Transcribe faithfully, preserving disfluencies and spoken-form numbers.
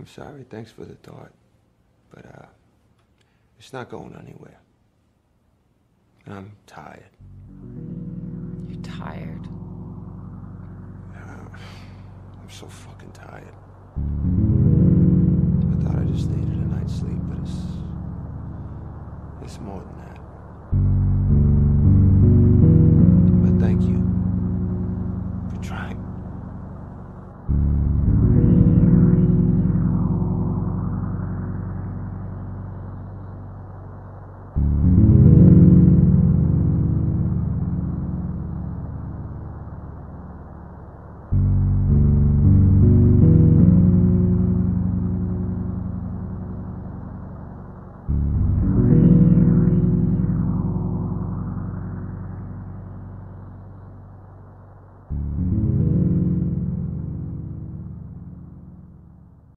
I'm sorry, thanks for the thought. But, uh, it's not going anywhere. And I'm tired. You're tired? Uh, I'm so fucking tired.